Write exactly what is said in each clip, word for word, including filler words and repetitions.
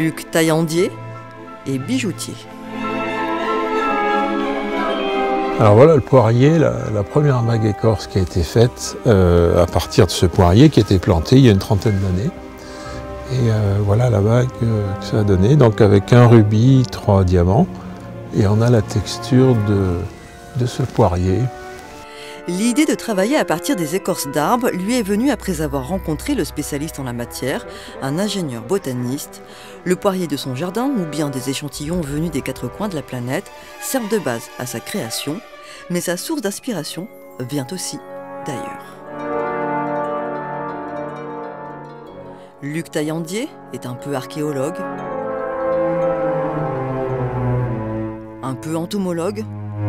Luc taillandier et bijoutier. Alors voilà le poirier, la, la première bague écorce qui a été faite euh, à partir de ce poirier qui a été planté il y a une trentaine d'années. Et euh, voilà la bague euh, que ça a donné, donc avec un rubis, trois diamants, et on a la texture de, de ce poirier. L'idée de travailler à partir des écorces d'arbres lui est venue après avoir rencontré le spécialiste en la matière, un ingénieur botaniste. Le poirier de son jardin ou bien des échantillons venus des quatre coins de la planète servent de base à sa création, mais sa source d'inspiration vient aussi d'ailleurs. Luc taillandier est un peu archéologue, un peu entomologue,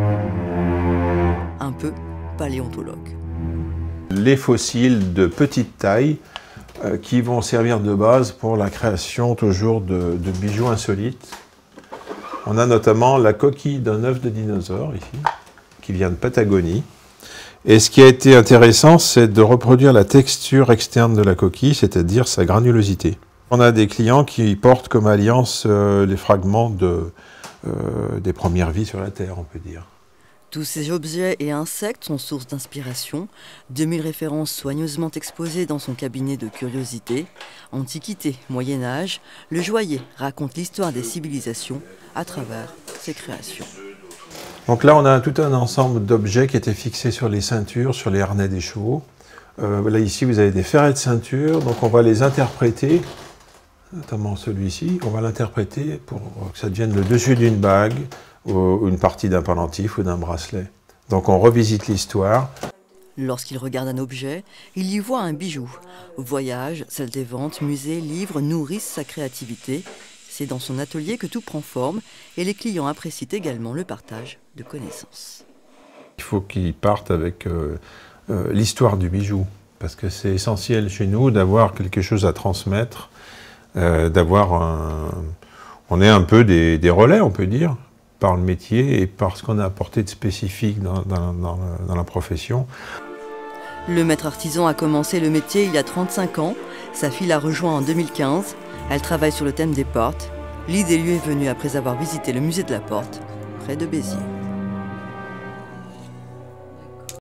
un peu paléontologue. Les fossiles de petite taille euh, qui vont servir de base pour la création toujours de, de bijoux insolites. On a notamment la coquille d'un œuf de dinosaure ici, qui vient de Patagonie. Et ce qui a été intéressant, c'est de reproduire la texture externe de la coquille, c'est-à-dire sa granulosité. On a des clients qui portent comme alliance euh, les fragments de, euh, des premières vies sur la Terre, on peut dire. Tous ces objets et insectes sont source d'inspiration. deux mille références soigneusement exposées dans son cabinet de curiosités. Antiquité, Moyen-Âge, le joaillier raconte l'histoire des civilisations à travers ses créations. Donc là, on a tout un ensemble d'objets qui étaient fixés sur les ceintures, sur les harnais des chevaux. Euh, là, ici, vous avez des ferrets de ceinture, donc on va les interpréter, notamment celui-ci, on va l'interpréter pour que ça devienne le dessus d'une bague, ou une partie d'un pendentif ou d'un bracelet. Donc on revisite l'histoire. Lorsqu'il regarde un objet, il y voit un bijou. Voyage, salle des ventes, musée, livres nourrissent sa créativité. C'est dans son atelier que tout prend forme et les clients apprécient également le partage de connaissances. Il faut qu'ils partent avec euh, euh, l'histoire du bijou, parce que c'est essentiel chez nous d'avoir quelque chose à transmettre, euh, d'avoir un... On est un peu des, des relais, on peut dire, par le métier et par ce qu'on a apporté de spécifique dans, dans, dans, dans la profession. Le maître artisan a commencé le métier il y a trente-cinq ans. Sa fille l'a rejoint en deux mille quinze. Elle travaille sur le thème des portes. L'idée lui est venue après avoir visité le musée de la Porte, près de Béziers.